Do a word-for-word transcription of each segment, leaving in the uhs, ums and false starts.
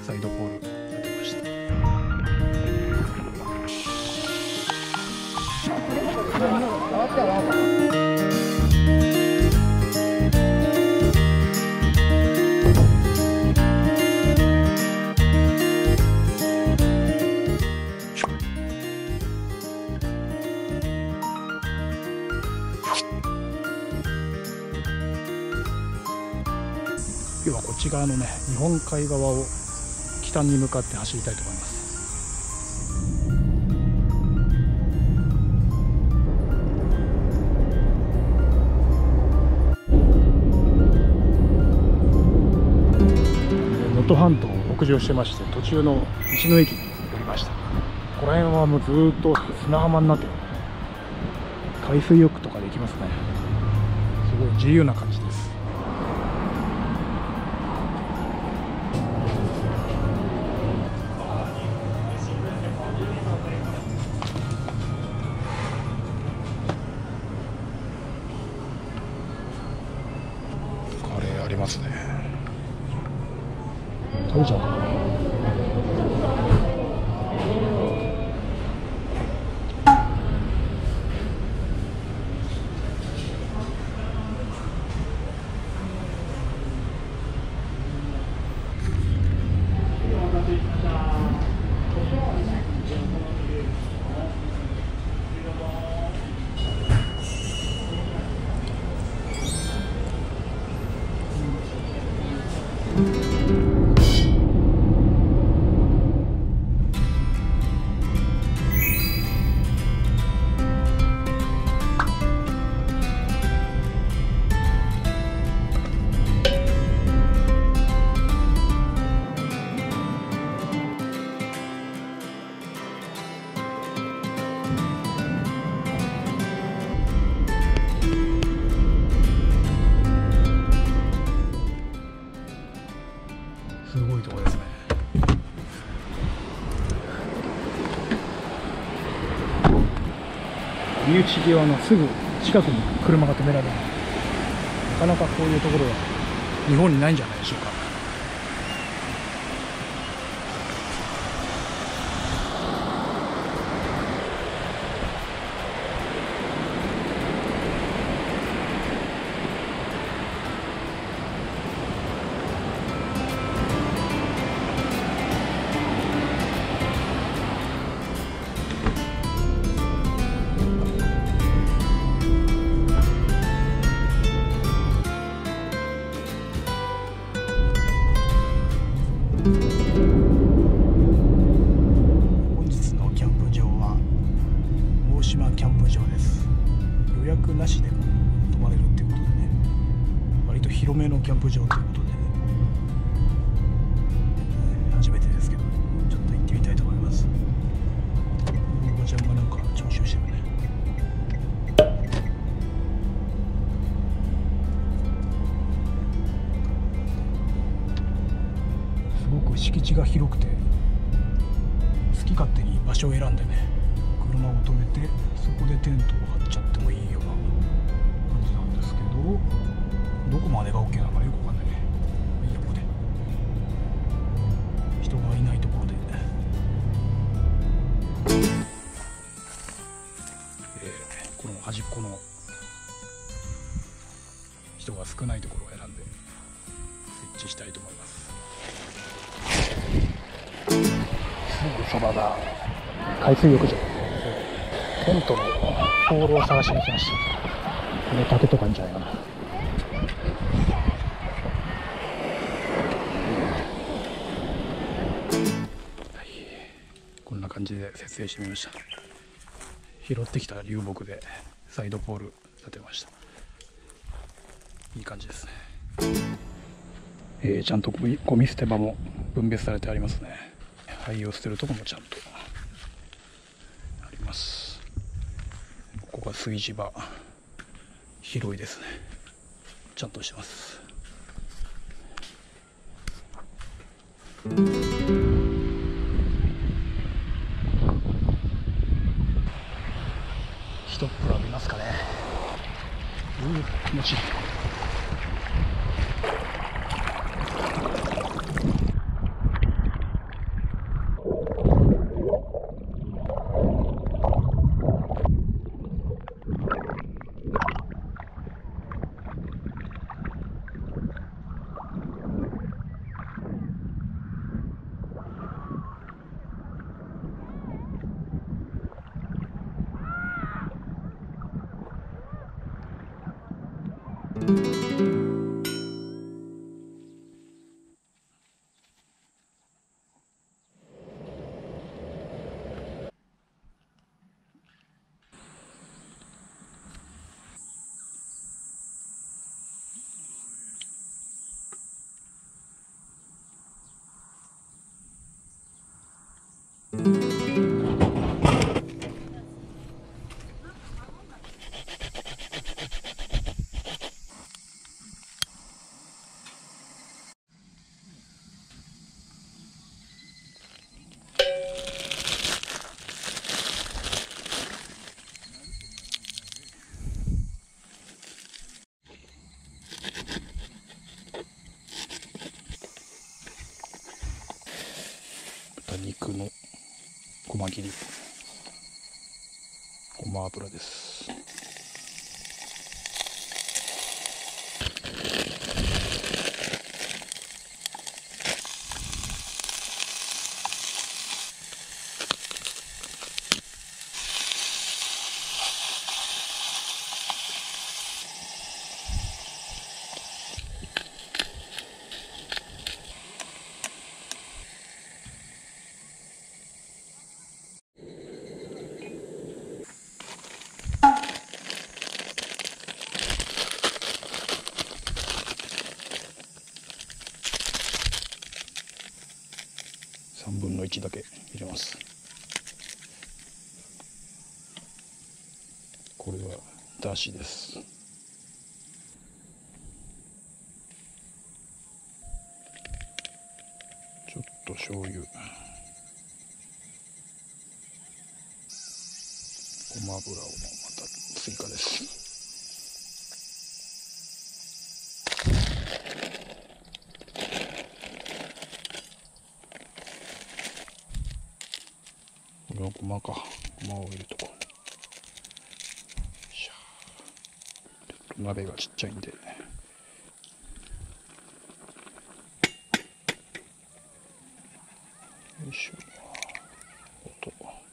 サイドポール立てました。今日はこっち側のね、日本海側を北に向かって走りたいと思います。能登半島を北上してまして、途中の道の駅に寄りました。ここら辺はもうずーっと砂浜になってる、海水浴とかできますね。すごい自由な感じです。ありますね。食べちゃうかな。すごいところですね。身内際のすぐ近くに車が止められる。なかなかこういうところは日本にないんじゃないでしょうか。本日のキャンプ場は大島キャンプ場です。予約なしでも泊まれるっていうことでね、割と広めのキャンプ場ということで、初めてですけどちょっと行ってみたいと思います。おばちゃんがなんか徴収してるね。すごく敷地が広くて、好き勝手に場所を選んでね、車を止めてそこでテントを張っちゃってもいいような感じなんですけど、どこまでが OK なのかよくわかんないね。いいよ、ここで人がいないところで、えー、この端っこの人が少ないところを選んで設置したいと思います。すぐそばが海水浴場。テントのポールを探しに来ました。これ竹とかいいんじゃないかな。はい、こんな感じで設営してみました。拾ってきた流木でサイドポール立てました。いい感じですね。えー、ちゃんとゴミ捨て場も分別されてありますね。灰を捨てるところもちゃんとあります。ここが炊事場、広いですね。ちゃんとしてます。一っ風呂浴びますかね。うー、気持ちいい。 肉の細切り、ごま油です。さんぶんのいちだけ入れます。これはだしです。ちょっと醤油、ごま油をまた追加です。これはごまか、ごまを入れとこう。ちょっと鍋がちっちゃいんで、よいしょ。音。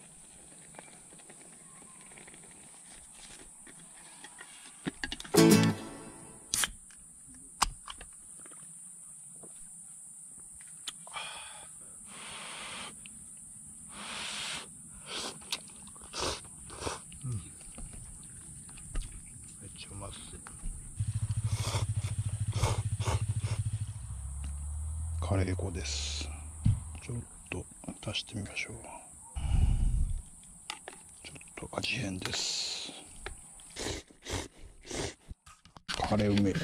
カレー粉です。ちょっと足してみましょう。ちょっと味変です。カレーうめえ。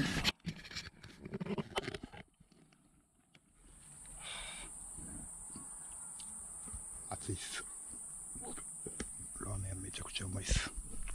熱いっす。ラーメンめちゃくちゃうまいっす。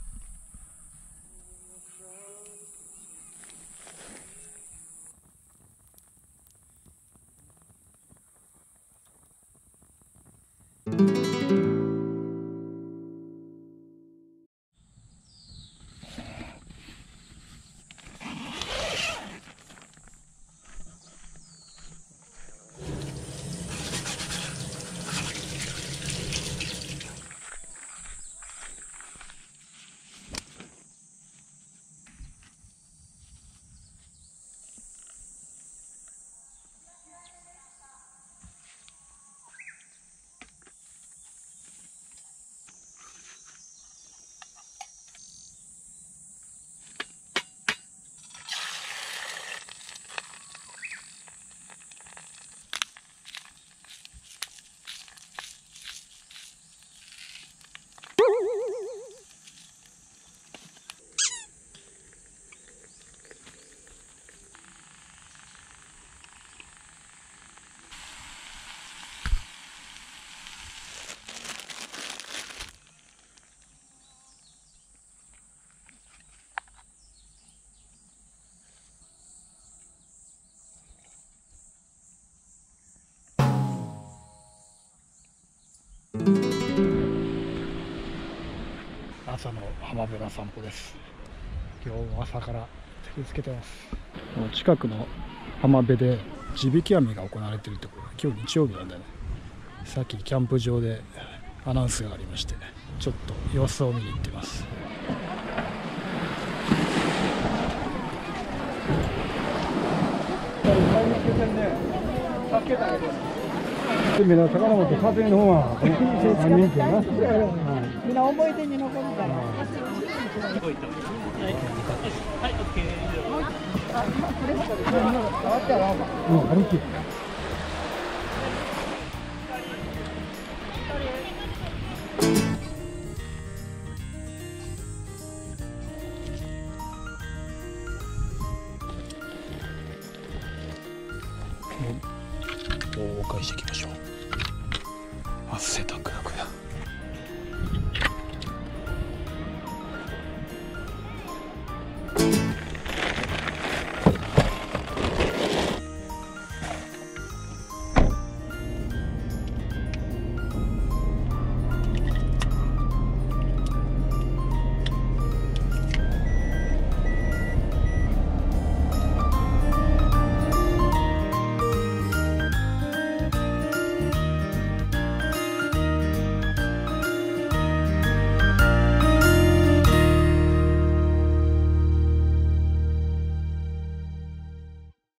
朝の浜辺の散歩です。今日も朝から照りつけてます。近くの浜辺で地引き網が行われているところ、今日日曜日なんでね、さっきキャンプ場でアナウンスがありまして、ちょっと様子を見に行ってます。みんな魚持って撮影の方は何人かな。みんな思い出に残るから。はい、オッケー。あ、今これしかできない。変わったら。うん、歩き。お返していきましょう。汗だくだくだ。